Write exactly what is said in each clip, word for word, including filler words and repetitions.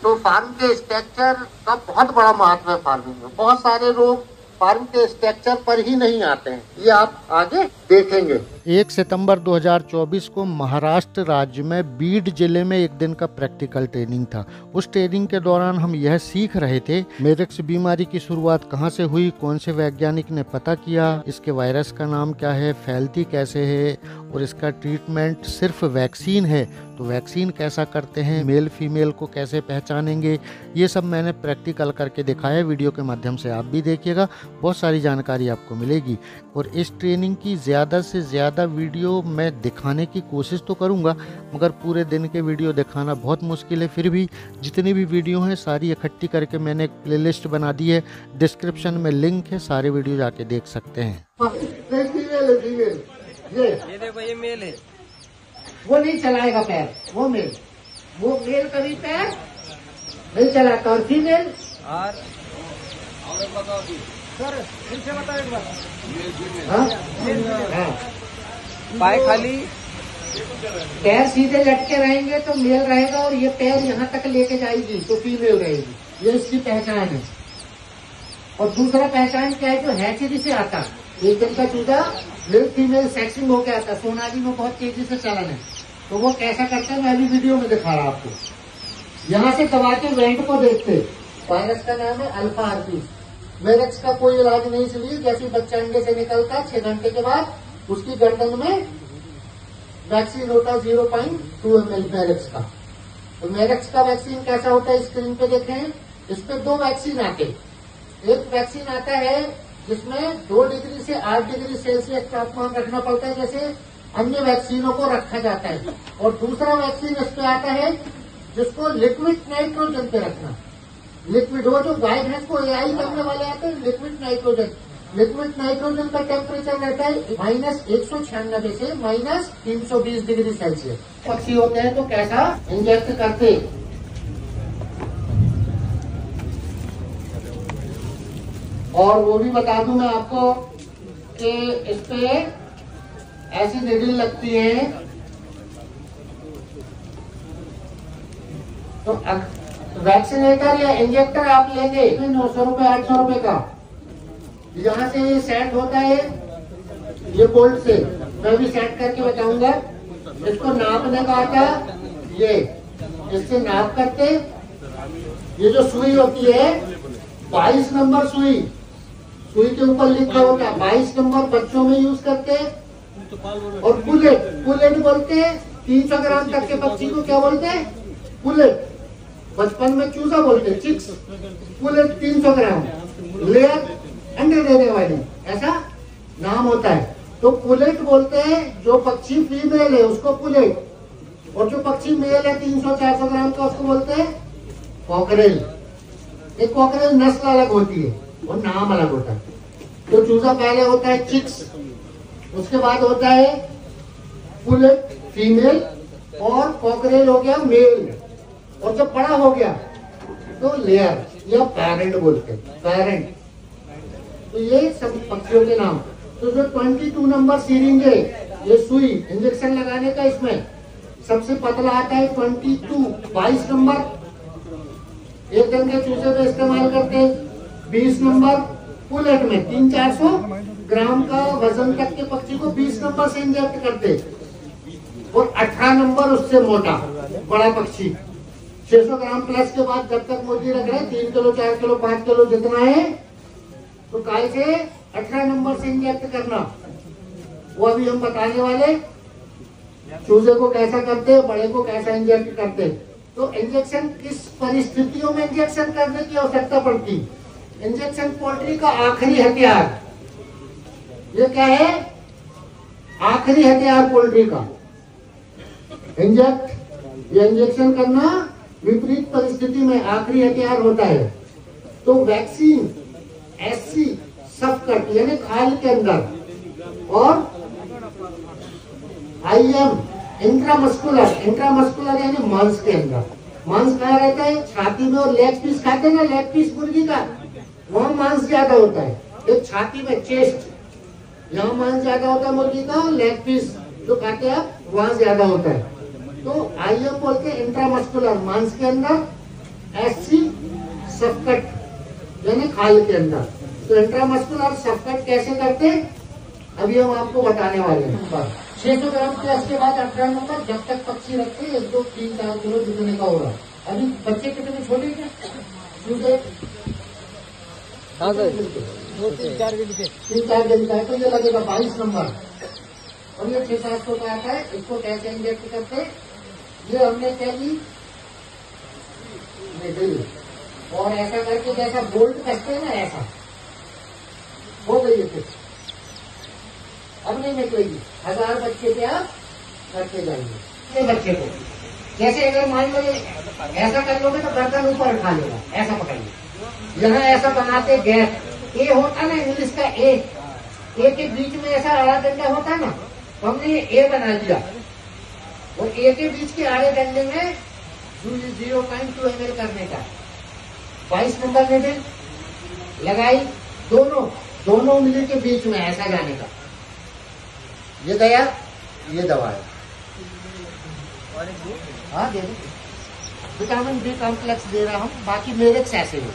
तो फार्म के स्ट्रक्चर का बहुत बड़ा महत्व है फार्मिंग में। बहुत सारे रोग फार्म के स्ट्रक्चर पर ही नहीं आते हैं, ये आप आगे देखेंगे। एक सितंबर दो हज़ार चौबीस को महाराष्ट्र राज्य में बीड जिले में एक दिन का प्रैक्टिकल ट्रेनिंग था। उस ट्रेनिंग के दौरान हम यह सीख रहे थे मेरेक्स बीमारी की शुरुआत कहां से हुई, कौन से वैज्ञानिक ने पता किया, इसके वायरस का नाम क्या है, फैलती कैसे है और इसका ट्रीटमेंट सिर्फ वैक्सीन है तो वैक्सीन कैसा करते हैं, मेल फीमेल को कैसे पहचानेंगे, ये सब मैंने प्रैक्टिकल करके दिखाया। वीडियो के माध्यम से आप भी देखिएगा, बहुत सारी जानकारी आपको मिलेगी। और इस ट्रेनिंग की ज़्यादा से ज़्यादा वीडियो मैं दिखाने की कोशिश तो करूंगा, मगर पूरे दिन के वीडियो दिखाना बहुत मुश्किल है। फिर भी जितनी भी वीडियो हैं सारी इकट्ठी करके मैंने एक प्लेलिस्ट बना दी है, डिस्क्रिप्शन में लिंक है, सारे वीडियो जाके देख सकते हैं। ये देखो ये मेल है, वो नहीं चलाएगा पैर, वो मेल, वो मेल कभी पैर नहीं चलाता। और फीमेल और सर फिर से बताओ एक बार। हाँ हाँ, पाय खाली, पैर सीधे लटके रहेंगे तो मेल रहेगा और ये पैर यहाँ तक लेके जाएगी तो फीमेल रहेगी। ये इसकी पहचान है। और दूसरा पहचान क्या है, जो हैचरी से आता, एक दिन का चूजा मेल फीमेल सेक्सिंग होके आता, सोनाली में बहुत तेजी से चलन है, तो वो कैसा करता है मैं अभी वीडियो में दिखा रहा आपको। यहाँ से दबा के वेंट को देखते, वायरस का नाम है अल्फा आरपीस। मेरेक्स का कोई इलाज नहीं, इसलिए जैसे बच्चा अंडे से निकलता है छह घंटे के बाद उसकी गर्दन में वैक्सीन होता है zero point two M L Marek's का। तो मेरेक्स का वैक्सीन कैसा होता है स्क्रीन पे देखें। इस पे दो वैक्सीन आते, एक वैक्सीन आता है जिसमें दो डिग्री से आठ डिग्री सेल्सियस तापमान रखना पड़ता है जैसे अन्य वैक्सीनों को रखा जाता है, और दूसरा वैक्सीन इस पे आता है जिसको लिक्विड नाइट्रोजन पे रखना। लिक्विड, वो जो गाय भैंस को एआई करने वाले आते हैं, लिक्विड नाइट्रोजन। लिक्विड नाइट्रोजन का टेम्परेचर रहता है माइनस एक सौ छियानबे से माइनस तीन सौ बीस डिग्री सेल्सियस। पक्षी होते हैं तो कैसा इंजेक्ट करते, और वो भी बता दूं मैं आपको कि इस पे ऐसी निडल लगती है तो वैक्सीनेटर या इंजेक्टर आप लेंगे नौ सौ रूपये आठ सौ रूपये का। यहाँ से ये सेट होता है ये बोल्ट से, मैं भी सेट करके बताऊंगा। इसको नापने का आता, ये इससे नाप करते, ये जो सुई होती है बाईस नंबर सुई, सुई के ऊपर लिखा होता है बाईस नंबर, बच्चों में यूज करते। और पुलेट, पुलेट बोलते हैं तीन सौ ग्राम तक के पक्षी को क्या बोलते हैं, पुलेट। बचपन में चूजा बोलते चिक्स, पुलेट तीन सौ ग्राम। लेयर अंडे देने वाली, ऐसा नाम होता है। तो पुलेट बोलते हैं जो पक्षी फीमेल है उसको पुलेट, और जो पक्षी मेल है तीन सौ चार सौ ग्राम का उसको बोलते हैं कॉकरेल। एक कॉकरेल नस्ल अलग होती है और नाम अलग होता है। तो चूजा पहले होता है चिक्स, उसके बाद होता है पुलेट फीमेल, और कॉकरेल हो गया मेल, और जब बड़ा हो गया तो लेयर या पेरेंट बोलते हैं, पेरेंट। तो ये सब पक्षियों के नाम। तो जो बाईस नंबर सीरिंज है, ये सुई इंजेक्शन लगाने का, इसमें सबसे पतला आता है बाईस बाईस नंबर, एक दिन के चूजे पे इस्तेमाल करते हैं। बीस नंबर पुलेट में तीन चार सौ ग्राम का वजन तक के पक्षी को बीस नंबर से इंजेक्ट करते, और अठारह नंबर उससे मोटा बड़ा पक्षी छह सौ ग्राम प्लस के बाद जब तक मुर्गी रख रहे हैं तीन किलो चार किलो पांच किलो जितना है, तो काय से अठारह नंबर से इंजेक्ट करना। वो अभी हम बताने वाले, चूजे को कैसा करते, बड़े को कैसा इंजेक्ट करते। तो इंजेक्शन किस परिस्थितियों में इंजेक्शन करने की आवश्यकता पड़ती। इंजेक्शन पोल्ट्री का आखिरी हथियार, ये क्या है, आखिरी हथियार पोल्ट्री का इंजेक्ट या इंजेक्शन करना विपरीत परिस्थिति में आखिरी हथियार होता है। तो वैक्सीन ऐसी सब करती यानी खाल के अंदर, और आई एम इंट्रामस्कुलर, इंट्रामस्कुलर यानी मांस के अंदर। मांस कहाँ रहता है, छाती में। और लेग पीस खाते हैं ना, लेग पीस मुर्गी का, वहाँ मांस ज्यादा होता है। एक छाती में चेस्ट, यहाँ मांस ज्यादा होता है मुर्गी का, लेग पीस जो खाते हैं आप वहाँ ज्यादा होता है। तो आई एम बोलते हैं इंट्रामस्कुलर, मांस के अंदर, एससी सफकट यानी खाल के अंदर। तो इंट्रामस्कुलर सफकट कैसे करते अभी हम आपको बताने वाले हैं। छह सौ ग्राम प्लस के बाद अठारह नंबर जब तक पक्षी रखते एक दो तीन चार किलो जितने का होगा। अभी बच्चे कितने छोटे क्या हाँ सर तीन चार दिन के तीन चार दिन का है तो ये लगेगा बाईस नंबर और ये छह सात सौ का आता है। इसको कैसे इंजेक्ट करते ये हमने क्या की और ऐसा करके जैसा बोल्ट करते हैं ना ऐसा हो गई फिर अब नहीं निकलेगी। हजार बच्चे पे आप रखते जाएंगे बच्चे को। जैसे अगर मान लो ऐसा कर लोगे तो गर्दन ऊपर उठा लेगा ऐसा पकड़िए। यहाँ ऐसा बनाते गैप ए होता ना इंग्लिश का ए ए के बीच में ऐसा आड़ा डंडा होता है ना तो हमने ए बना लिया और ए के बीच के आड़े डंडे में zero point two M L करने का बाईस नंबर लेवल लगाई दोनों दोनों उंगली के बीच में ऐसा जाने का। ये गया ये दवा है हाँ दे दो विटामिन बी कॉम्प्लेक्स दे रहा हूँ बाकी मेरे ऐसे ही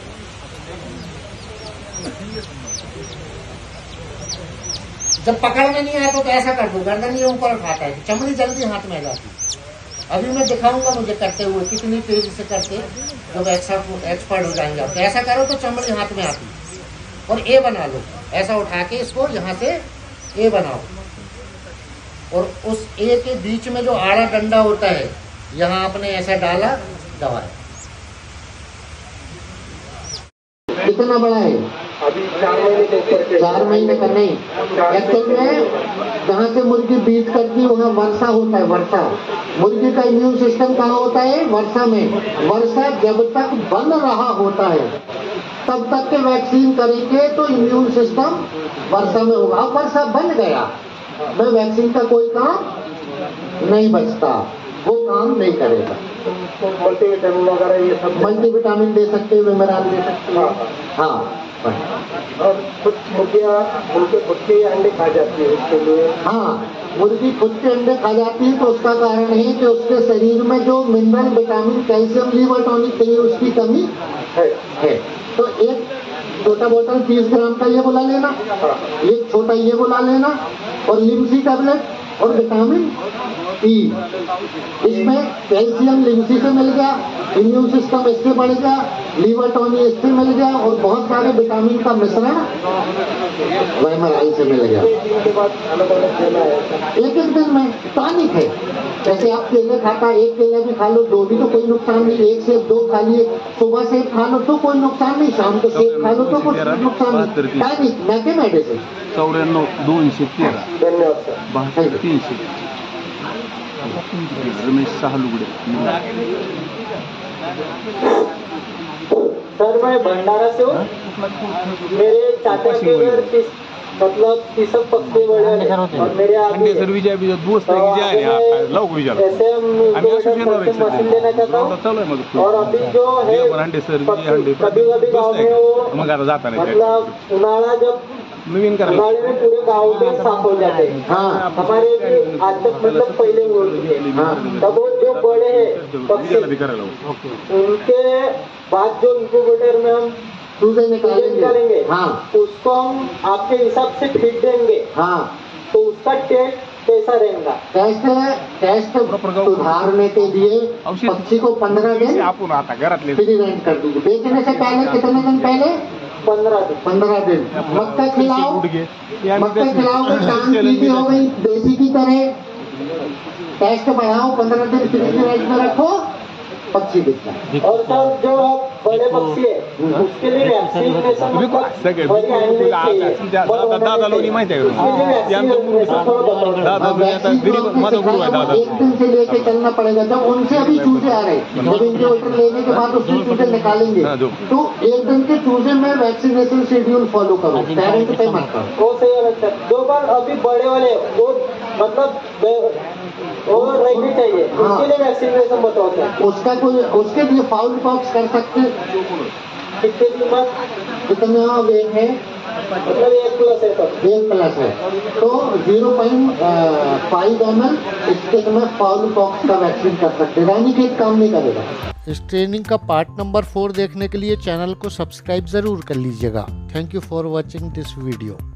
जब पकड़ में नहीं आया तो ऐसा कर दो गर्दन ये ऊपर उठाता है चमड़ी जल्दी हाथ में आ जाती। अभी मैं दिखाऊंगा मुझे करते हुए कितनी तेजी से करते जब एक्सपर्ट हो जाएंगे आप। तो ऐसा करो तो चमड़ी हाथ में आती और ए बना लो ऐसा उठा के इसको यहाँ से ए बनाओ और उस ए के बीच में जो आड़ा डंडा होता है यहाँ आपने ऐसा डाला दवा है। कितना बड़ा है अभी चार महीने चार महीने का नहीं एक्चुअल में जहाँ से मुर्गी बीट करती है वहाँ वर्षा होता है। वर्षा मुर्गी का इम्यून सिस्टम कहाँ होता है वर्षा में। वर्षा जब तक बन रहा होता है तब तक के वैक्सीन करेंगे तो इम्यून सिस्टम वर्षा में होगा। अब वर्षा बन गया मैं वैक्सीन का कोई काम नहीं बचता वो काम नहीं करेगा। मल्टीविटामिन वगैरह ये सब मल्टीविटामिन दे सकते हैं विमरान दे सकते हैं हाँ और कुछ मुर्गियाँ उनके खुद के अंडे खा जाती है उसके लिए। हाँ मुर्गी खुद के अंडे खा जाती है तो उसका कारण है कि उसके शरीर में जो mineral vitamin calcium liver tonic चाहिए उसकी कमी है, है। तो एक छोटा बोतल तीस ग्राम का ये बुला लेना एक छोटा ये बुला लेना और लिम्सी टैबलेट और विटामिन ई इसमें कैल्शियम लिम्सी से मिल गया इम्यून सिस्टम इससे बढ़ गया लीवर टॉनिक इससे मिल गया और बहुत सारे विटामिन का मिश्रण वैमराई से मिल गया। एक एक दिन में टॉनिक है जैसे आप केले खाता एक केला भी खा लो दो भी तो कोई नुकसान नहीं। एक सेब दो खा लिए सुबह सेब खा लो तो कोई नुकसान नहीं शाम को सेब खा लो तो कोई नुकसान नहीं। टॉनिक मैके मेडिसिन चौऱ्याण्णव दोनशे तेरा धन्यवाद सर बहात्तर तीनशे रमेश सहालुगडे। सर मैं भंडारा से हूँ। मेरे चाचा के घर किस मतलब तीसक पक्षी बड़े और मेरे आगे सर विजय विजय दोस्त आहे की जे आहे लवकर विचार ऐसे मशीन देना चाहता हूँ और अभी जो है कभी कभी गाँव में वो मग आता जाता नाही मतलब उन्हाळा जब नवीन करायला उन्हाळे में पूरे गाँव में साफ हो जाते हैं। हाँ हमारे भी आज तक मतलब पहले वो तब वो जो बड़े हैं पक्षी उनके बाद जो इंक्यूबेटर में हम चूजे निकालेंगे हाँ उसको हम आपके हिसाब से फीड देंगे हाँ तो उसका टेस्ट कैसा रहेगा। टेस्ट टेस्ट सुधारने के लिए पक्षी को पंद्रह दिन आपण आता घरातले फ्री रेंट कर दीजिए। बेचने से पहले कितने दिन पहले पंद्रह दिन पंद्रह दिन मक्का खिलाओ मक्का खिलाओगे टांग सीधी हो गई देसी की तरह टेस्ट बढ़ाओ पंद्रह दिन फ्री रेंट में रखो पक्षी बिकता है। और सर जो आप बड़े पक्षी है उसके लिए दादा लोणी माहिती आहे एक दिन से लेके चलना पड़ेगा। जब उनसे अभी चूजे आ रहे हैं जब इंक्यूबेटर लेने के बाद उससे चूजे निकालेंगे तो एक दिन के चूजे में वैक्सीनेशन शेड्यूल फॉलो करो पेरेंट पे मत करो। वो सही है जो बार अभी बड़े वाले वो मतलब और रहनी चाहिए उसके लिए वैक्सीनेशन बताओ सर। उसका कोई उसके लिए फाउल पॉक्स कर सकते कितने दिन बाद कितना वेट है मतलब एक प्लस है सर एक प्लस है तो zero point five M L इसके में फाउल पॉक्स का वैक्सीन कर सकते। रानी खेत काम नहीं करेगा। इस ट्रेनिंग का पार्ट नंबर फोर देखने के लिए चैनल को सब्सक्राइब ज़रूर कर लीजिएगा। Thank you for watching this video.